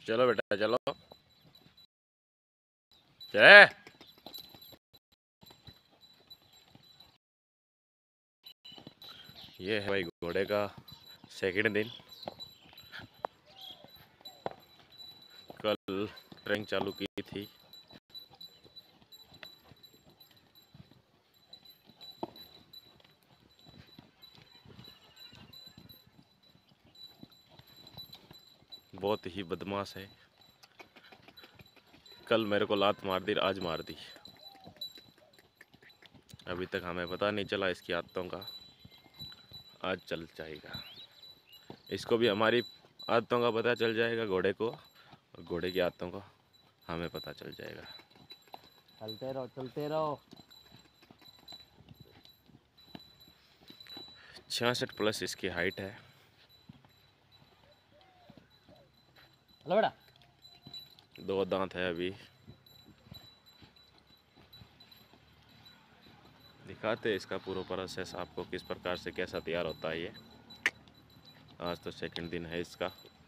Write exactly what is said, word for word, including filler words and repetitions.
चलो बेटा चलो चले। ये है भाई घोड़े का सेकंड दिन। कल ट्रेनिंग चालू की थी। बहुत ही बदमाश है। कल मेरे को लात मार दी, आज मार दी। अभी तक हमें पता नहीं चला इसकी आदतों का, आज चल जाएगा। इसको भी हमारी आदतों का पता चल जाएगा, घोड़े को, और घोड़े की आदतों का हमें पता चल जाएगा। चलते रहो चलते रहो। छियासठ प्लस इसकी हाइट है। हेलो बेटा। दो दांत है अभी। दिखाते हैं इसका पूरा प्रोसेस आपको, किस प्रकार से कैसा तैयार होता है ये। आज तो सेकंड दिन है इसका।